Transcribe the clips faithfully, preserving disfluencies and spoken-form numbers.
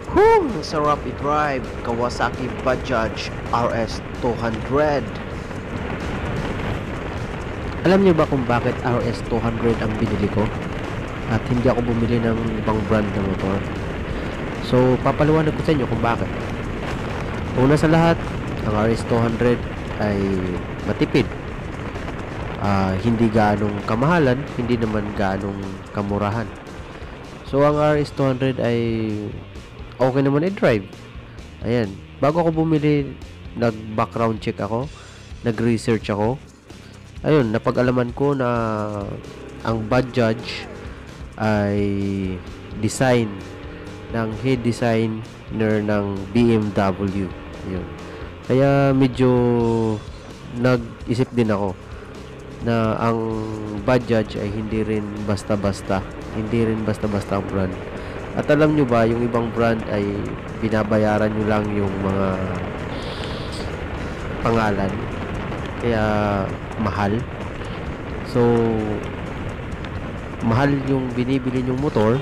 Whew! Sarap i-drive. Kawasaki Bajaj R S two hundred. Alam niyo ba kung bakit R S two hundred ang binili ko? At hindi ako bumili ng ibang brand na motor? So, papaliwanag ko sa inyo kung bakit. Una sa lahat, ang R S two hundred ay matipid. Uh, hindi ganong kamahalan, hindi naman ganong kamurahan. So, ang R S two hundred ay okay naman i-drive. Ayan. Bago ako bumili, nag-background check ako. Nag-research ako. Ayun, napag-alaman ko na ang Bajaj ay design ng head designer ng B M W. Ayun. Kaya medyo nag-isip din ako na ang Bajaj ay hindi rin basta-basta. Hindi rin basta-basta ang brand. At alam nyo ba, yung ibang brand ay binabayaran nyo lang yung mga pangalan. Kaya mahal. So, mahal yung binibili nyong motor.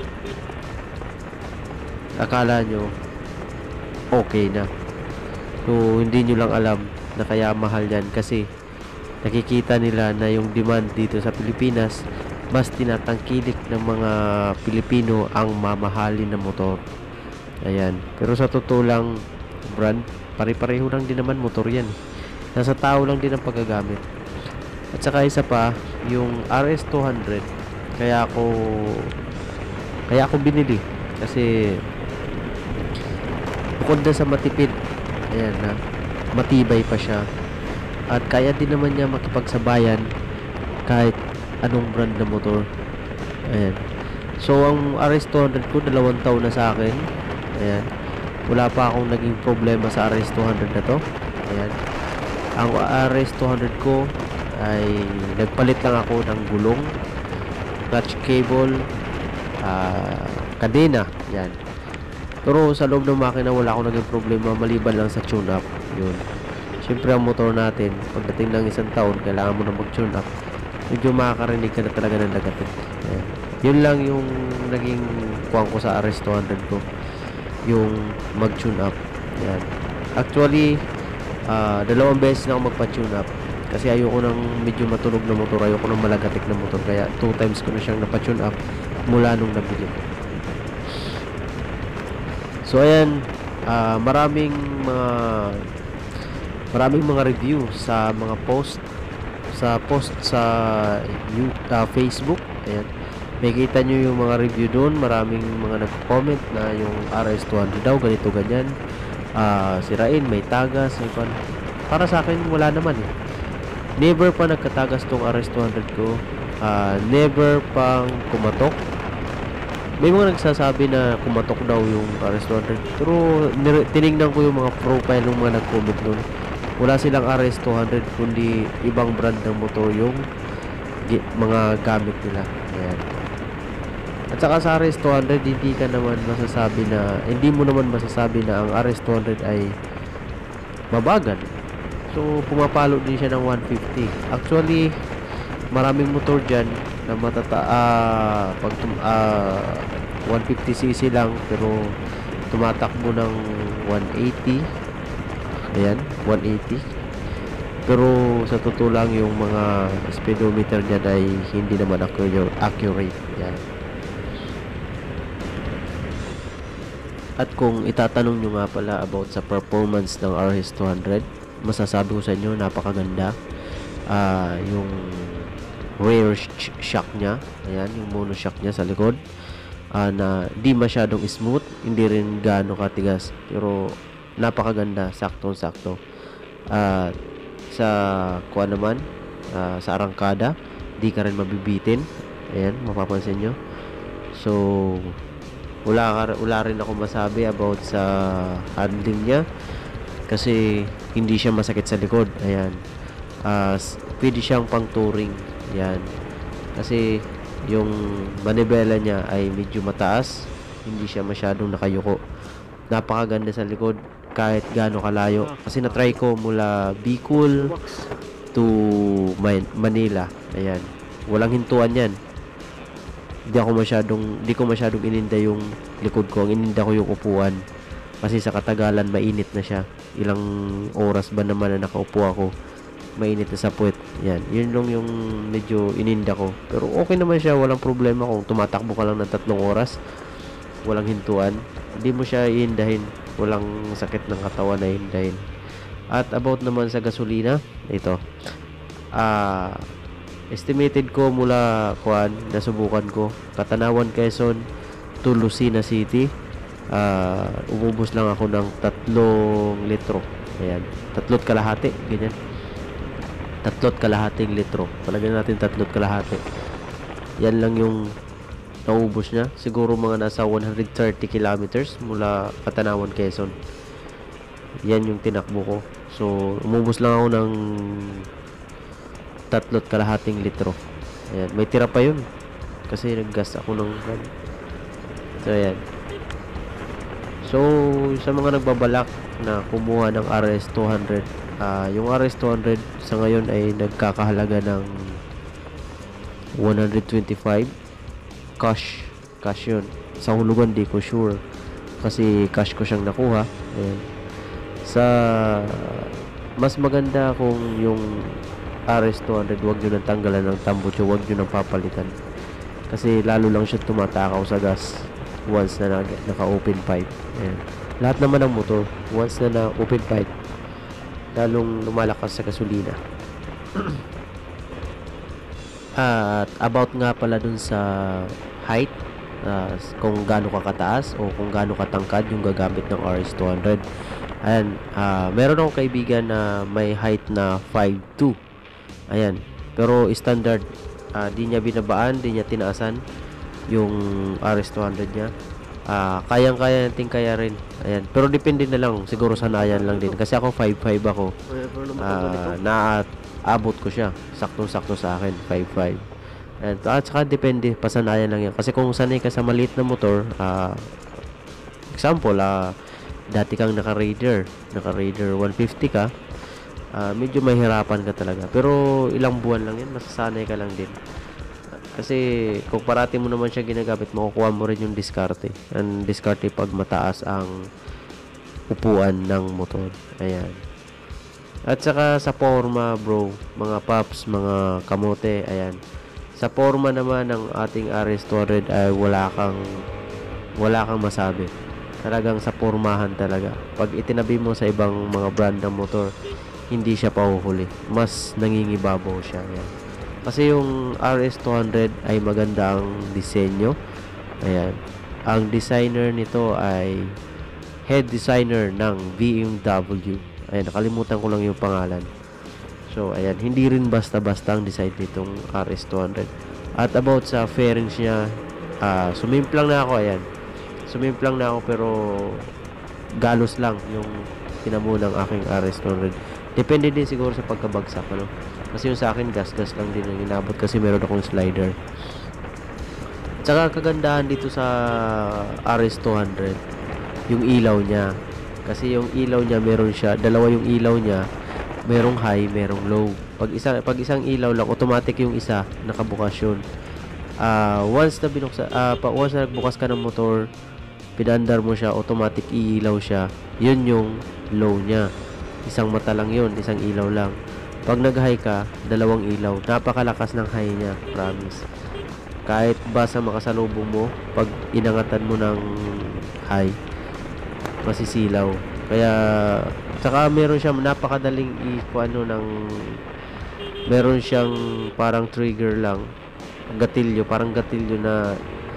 Akala nyo okay na. So, hindi nyo lang alam na kaya mahal yan kasi nakikita nila na yung demand dito sa Pilipinas, mas tinatangkilik ng mga Pilipino ang mamahalin na motor. Ayan. Pero sa totoo lang, brand, pare-pareho lang din naman motor yan. Nasa tao lang din ang paggagamit. At saka isa pa, yung R S two hundred, kaya ako kaya ako binili kasi bukod na sa matipid, ayan na, matibay pa siya. At kaya din naman niya makipagsabayan kahit anong brand na motor. Ayan. So, ang R S two hundred ko, dalawang taon na sa akin. Ayan. Wala pa akong naging problema sa R S two hundred na to. Ayan. Ang R S two hundred ko ay nagpalit lang ako ng gulong, clutch cable, uh, kadena. Ayan. Pero sa loob ng makina, wala akong naging problema maliban lang sa tune-up. Yun. Siyempre, ang motor natin, pagdating ng isang taon, kailangan mo na mag-tune up. Medyo makakarinig ka na talaga ng negative. Ayan. Yun lang yung naging kuwang ko sa R S two hundred ko, yung mag-tune up. Ayan. Actually, uh, dalawang beses na ako magpa-tune up kasi ayoko nang medyo matunog na motor, ayoko nang malagatik na motor, kaya two times ko na siyang napa-tune up mula nung nabili. So ayan, uh, maraming mga maraming mga review sa mga post sa post sa uh, Facebook. Ayan. Makikita nyo yung mga review doon. Maraming mga nagko-comment na yung R S two hundred daw ganito ganyan, uh, sirain, may tagas, may pan. Para sa akin wala naman eh. Never pa nagkatagas tong R S two hundred ko. uh, Never pang kumatok. May mga nagsasabi na kumatok daw yung R S two hundred, pero tinignan ko yung mga profile ng mga nag-comment doon. Wala silang R S two hundred kundi ibang brand ng motor yung mga gamit nila. Ayan. At saka sa R S two hundred, hindi ka naman masasabi na hindi mo naman masasabi na ang R S two hundred ay mabagal. So pumapalo din siya ng one fifty. Actually, maraming motor dyan na matata uh, pag uh, one fifty cc lang pero tumatakbo ng one eighty. Ayan, one eighty. Pero sa totoo lang, yung mga speedometer niya ay hindi naman accurate. Ayan. At kung itatanong nyo nga pala about sa performance ng R S two hundred, masasabi ko sa inyo, napakaganda. Uh, yung rear sh shock niya, ayan, yung mono shock niya sa likod, uh, na di masyadong smooth, hindi rin gaano katigas, pero napakaganda, saktong-sakto. Uh, sa kuha naman, uh, sa arangkada, di ka rin mabibitin. Ayan, mapapansin nyo. So, wala, ka, wala rin ako masabi about sa handling niya kasi hindi siya masakit sa likod. Ayan. Uh, pwede siyang pang touring. Ayan. Kasi yung manibela niya ay medyo mataas, hindi siya masyadong nakayuko. Napakaganda sa likod kahit gaano kalayo, kasi na-try ko mula Bicol to Manila. Ayan, walang hintuan yan. Hindi ako masyadong hindi ko masyadong ininda yung likod ko. Ang ininda ko yung upuan. Kasi sa katagalan, mainit na siya. Ilang oras ba naman na nakaupo ako, mainit na sa puwet. Yan, yun lang yung medyo ininda ko. Pero okay naman siya, walang problema kung tumatakbo ka lang ng tatlong oras, walang hintuan. Hindi mo siya iindahin, walang sakit ng katawan na iindahin. At about naman sa gasolina, ito. Ah, estimated ko mula kuan, nasubukan ko, Katanawan, Quezon to Lucena City. Ah, umubos lang ako ng tatlong litro. Ayan, tatlot kalahati, ganyan. Tatlot kalahating litro. Palagyan natin tatlot kalahati. Yan lang yung naubos niya. Siguro mga nasa one hundred thirty kilometers mula Katanawan, Quezon. Yan yung tinakbo ko. So, umubos lang ako ng tatlot kalahating litro. Ayan. May tira pa yun. Kasi naggas ako ng... So, ayan. So, sa mga nagbabalak na kumuha ng R S two hundred, uh, yung R S two hundred sa ngayon ay nagkakahalaga ng one hundred twenty-five cash. Cash yun. Sa hulugan, di ko sure. Kasi cash ko siyang nakuha. Ayan. Sa mas maganda kung yung R S two hundred, wag nyo nang tanggalan ng tambucho, wag nyo nang papalitan. Kasi lalo lang siya tumatakaw sa gas once na naka-open pipe. Ayan. Lahat naman ng motor, once na na-open pipe, lalong lumalakas sa gasolina. At about nga pala dun sa height, uh, kung gaano ka kataas o kung gaano katangkad yung gagamit ng R S two hundred. Ayan, uh, meron akong kaibigan na may height na five two. Ayan, pero standard, uh, di niya binabaan, di niya tinaasan yung R S two hundred niya. Uh, kayang-kaya natin kaya rin. Ayan, pero depende na lang, siguro sanayan lang din. Kasi ako five five ako. Uh, naabot ko siya. Saktong-sakto sa akin, five five. Ayan, at saka depende, pasanayan lang yan. Kasi kung sanay ka sa maliit na motor, uh, example, uh, dati kang naka-Raider, naka-Raider one fifty ka, uh, medyo mahirapan ka talaga. Pero ilang buwan lang yan, masasanay ka lang din. Kasi kung parati mo naman siya ginagamit, makukuha mo rin yung diskarte. Ang diskarte pag mataas ang upuan ng motor. Ayan. At saka sa forma, bro, mga paps, mga kamote, ayan. Sa forma naman ng ating R S two hundred ay wala kang wala kang masabi. Talagang sa pormahan talaga. Pag itinabi mo sa ibang mga brand ng motor, hindi siya pahuhuli. Mas nangingibabaw siya. Ayan. Kasi yung R S two hundred ay maganda ang disenyo. Ayan. Ang designer nito ay head designer ng B M W. Ayan, nakalimutan ko lang yung pangalan. So, ayan, hindi rin basta-basta ang design nitong R S two hundred. At about sa fairings niya, uh, sumimplang na ako, ayan. Sumimplang na ako pero galos lang yung tinamo ng aking R S two hundred. Depende din siguro sa pagkabagsak, ano. Kasi yung sa akin, gas-gas lang din yung inabot kasi meron akong slider. Tsaka kagandahan dito sa R S two hundred, yung ilaw niya. Kasi yung ilaw niya, meron siya, dalawa yung ilaw niya, merong high, merong low. Pag, isa, pag isang ilaw lang, automatic yung isa, nakabukas yun. Uh, once na binuksa, uh, pa, once na nagbukas ka ng motor, pinandar mo siya, automatic iilaw siya. Yun yung low niya. Isang mata lang yun, isang ilaw lang. Pag nag-high ka, dalawang ilaw. Napakalakas ng high niya, promise. Kahit basa makasalubong mo, pag inangatan mo ng high, masisilaw. Kaya, saka meron siyang napakadaling i-ano ng, meron siyang parang trigger lang, gatilyo, parang gatilyo na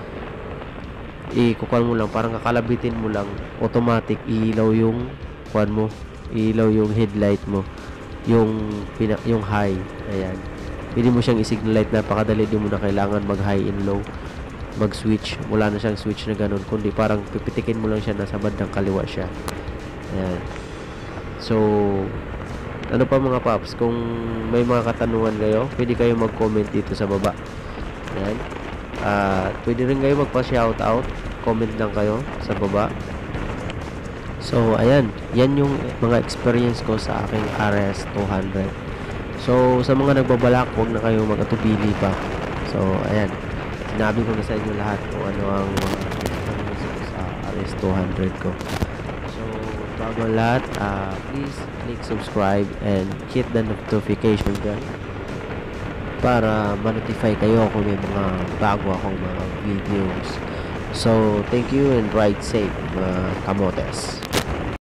ikukuan mo lang, parang kakalabitin mo lang, automatic iilaw yung kuan mo, iilaw yung headlight mo, yung pina, yung high. Ayan, pwede mo siyang i-signal light. Napakadali, di mo na kailangan mag high and low, mag switch, wala na siyang switch na ganun, kundi parang pipitikin mo lang siya, nasa bandang kaliwa siya. Ayan. So, ano pa mga paps, kung may mga katanungan kayo, pwede kayo mag-comment dito sa baba. Ayan. At uh, pwede rin kayo magpa-shoutout, comment lang kayo sa baba. So, ayan, yan yung mga experience ko sa aking R S two hundred. So, sa mga nagbabalak, huwag na kayo mag-atubili pa. So, ayan, sinabi ko na sa inyo lahat kung ano ang mga experience ko sa R S two hundred ko. So, bago ang lahat, uh, please click subscribe and hit the notification bell para ma-notify kayo kung may mga bago akong mga videos. So, thank you and ride safe, mga kamotes.